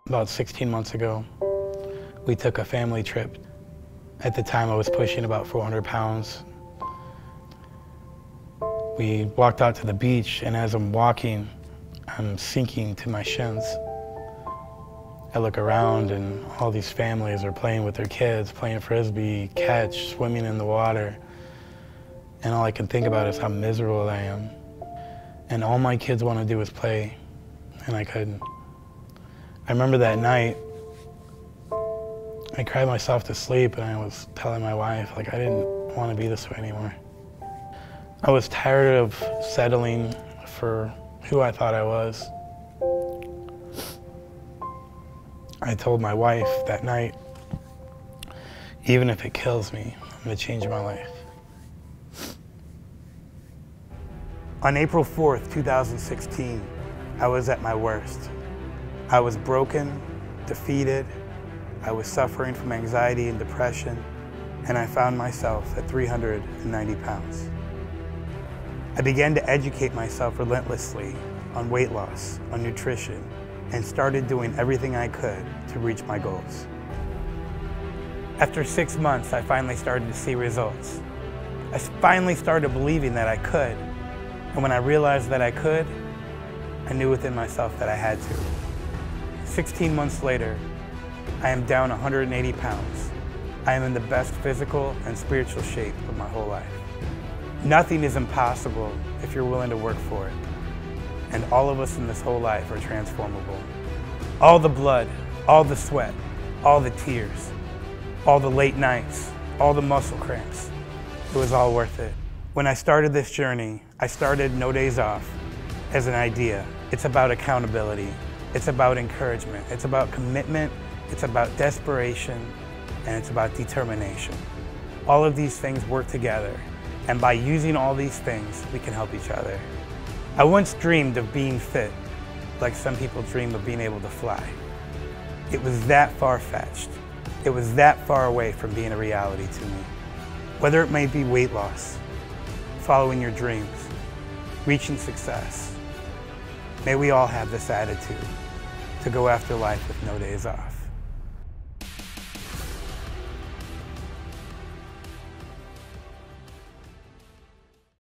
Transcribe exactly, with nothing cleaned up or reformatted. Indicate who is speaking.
Speaker 1: About sixteen months ago, we took a family trip. At the time, I was pushing about four hundred pounds. We walked out to the beach, and as I'm walking, I'm sinking to my shins. I look around, and all these families are playing with their kids, playing frisbee, catch, swimming in the water. And all I can think about is how miserable I am. And all my kids want to do is play, and I couldn't. I remember that night, I cried myself to sleep, and I was telling my wife, like, I didn't want to be this way anymore. I was tired of settling for who I thought I was. I told my wife that night, even if it kills me, I'm going to change my life. On April fourth, two thousand sixteen, I was at my worst. I was broken, defeated, I was suffering from anxiety and depression, and I found myself at three hundred ninety pounds. I began to educate myself relentlessly on weight loss, on nutrition, and started doing everything I could to reach my goals. After six months, I finally started to see results. I finally started believing that I could, and when I realized that I could, I knew within myself that I had to. sixteen months later, I am down one hundred eighty pounds. I am in the best physical and spiritual shape of my whole life. Nothing is impossible if you're willing to work for it. And all of us in this whole life are transformable. All the blood, all the sweat, all the tears, all the late nights, all the muscle cramps, it was all worth it. When I started this journey, I started No Days Off as an idea. It's about accountability. It's about encouragement. It's about commitment. It's about desperation. And it's about determination. All of these things work together. And by using all these things, we can help each other. I once dreamed of being fit, like some people dream of being able to fly. It was that far-fetched. It was that far away from being a reality to me. Whether it may be weight loss, following your dreams, reaching success, may we all have this attitude to go after life with no days off.